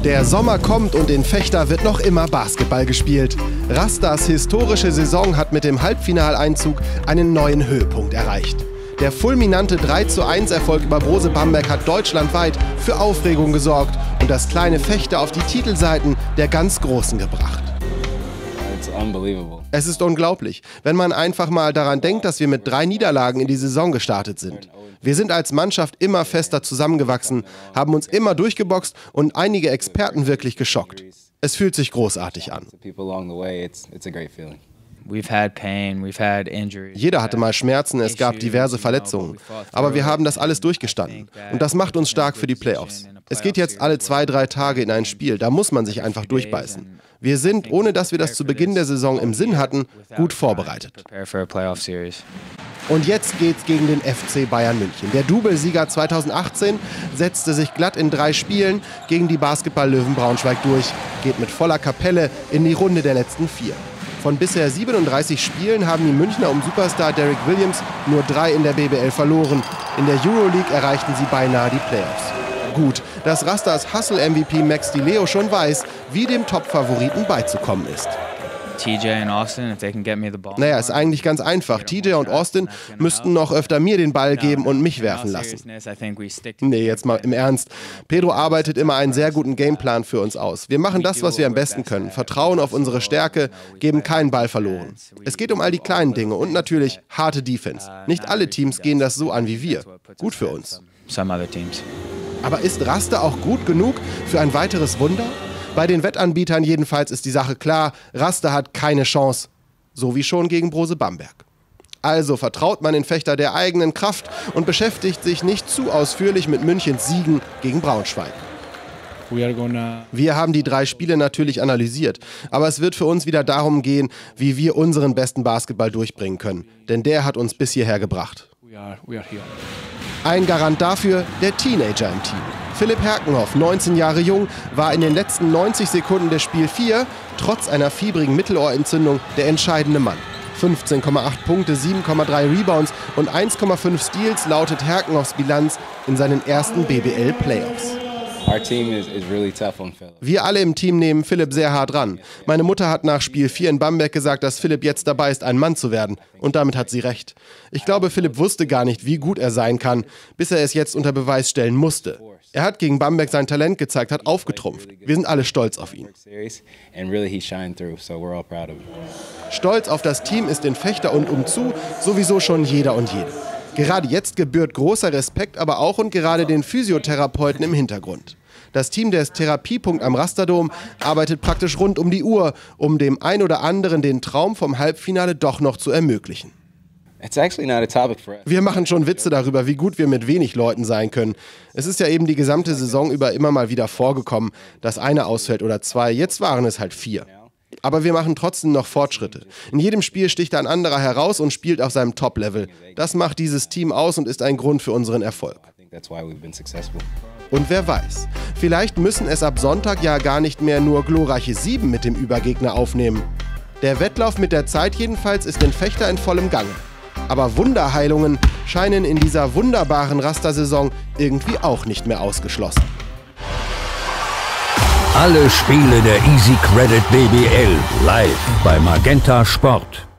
Der Sommer kommt und in Vechta wird noch immer Basketball gespielt. Rastas historische Saison hat mit dem Halbfinaleinzug einen neuen Höhepunkt erreicht. Der fulminante 3:1-Erfolg über Brose Bamberg hat deutschlandweit für Aufregung gesorgt und das kleine Vechta auf die Titelseiten der ganz Großen gebracht. Es ist unglaublich, wenn man einfach mal daran denkt, dass wir mit 3 Niederlagen in die Saison gestartet sind. Wir sind als Mannschaft immer fester zusammengewachsen, haben uns immer durchgeboxt und einige Experten wirklich geschockt. Es fühlt sich großartig an. Jeder hatte mal Schmerzen, es gab diverse Verletzungen. Aber wir haben das alles durchgestanden. Und das macht uns stark für die Playoffs. Es geht jetzt alle 2-3 Tage in ein Spiel, da muss man sich einfach durchbeißen. Wir sind, ohne dass wir das zu Beginn der Saison im Sinn hatten, gut vorbereitet. Und jetzt geht's gegen den FC Bayern München. Der Doublesieger 2018 setzte sich glatt in 3 Spielen gegen die Basketball-Löwen Braunschweig durch, geht mit voller Kapelle in die Runde der letzten 4. Von bisher 37 Spielen haben die Münchner um Superstar Derrick Williams nur 3 in der BBL verloren. In der Euroleague erreichten sie beinahe die Playoffs. Gut, dass Rastas Hustle-MVP Max Di Leo schon weiß, wie dem Top-Favoriten beizukommen ist. Naja, ist eigentlich ganz einfach. TJ und Austin müssten noch öfter mir den Ball geben und mich werfen lassen. Nee, jetzt mal im Ernst. Pedro arbeitet immer einen sehr guten Gameplan für uns aus. Wir machen das, was wir am besten können. Vertrauen auf unsere Stärke, geben keinen Ball verloren. Es geht um all die kleinen Dinge und natürlich harte Defense. Nicht alle Teams gehen das so an wie wir. Gut für uns. Aber ist Rasta auch gut genug für ein weiteres Wunder? Bei den Wettanbietern jedenfalls ist die Sache klar, Rasta hat keine Chance. So wie schon gegen Brose Bamberg. Also vertraut man in Vechta der eigenen Kraft und beschäftigt sich nicht zu ausführlich mit Münchens Siegen gegen Braunschweig. Wir haben die 3 Spiele natürlich analysiert, aber es wird für uns wieder darum gehen, wie wir unseren besten Basketball durchbringen können. Denn der hat uns bis hierher gebracht. Ein Garant dafür, der Teenager im Team. Philipp Herkenhoff, 19 Jahre jung, war in den letzten 90 Sekunden des Spiel 4, trotz einer fiebrigen Mittelohrentzündung, der entscheidende Mann. 15,8 Punkte, 7,3 Rebounds und 1,5 Steals lautet Herkenhoffs Bilanz in seinen ersten BBL-Playoffs. Wir alle im Team nehmen Philipp sehr hart ran. Meine Mutter hat nach Spiel 4 in Bamberg gesagt, dass Philipp jetzt dabei ist, ein Mann zu werden. Und damit hat sie recht. Ich glaube, Philipp wusste gar nicht, wie gut er sein kann, bis er es jetzt unter Beweis stellen musste. Er hat gegen Bamberg sein Talent gezeigt, hat aufgetrumpft. Wir sind alle stolz auf ihn. Stolz auf das Team ist in Vechta und umzu sowieso schon jeder und jede. Gerade jetzt gebührt großer Respekt aber auch und gerade den Physiotherapeuten im Hintergrund. Das Team des Therapiepunkt am Rasterdom arbeitet praktisch rund um die Uhr, um dem ein oder anderen den Traum vom Halbfinale doch noch zu ermöglichen. Wir machen schon Witze darüber, wie gut wir mit wenig Leuten sein können. Es ist ja eben die gesamte Saison über immer mal wieder vorgekommen, dass einer ausfällt oder 2, jetzt waren es halt 4. Aber wir machen trotzdem noch Fortschritte. In jedem Spiel sticht ein anderer heraus und spielt auf seinem Top-Level. Das macht dieses Team aus und ist ein Grund für unseren Erfolg. Und wer weiß, vielleicht müssen es ab Sonntag ja gar nicht mehr nur glorreiche 7 mit dem Übergegner aufnehmen. Der Wettlauf mit der Zeit jedenfalls ist in Vechta in vollem Gange. Aber Wunderheilungen scheinen in dieser wunderbaren Raster-Saison irgendwie auch nicht mehr ausgeschlossen. Alle Spiele der Easy Credit BBL live bei Magenta Sport.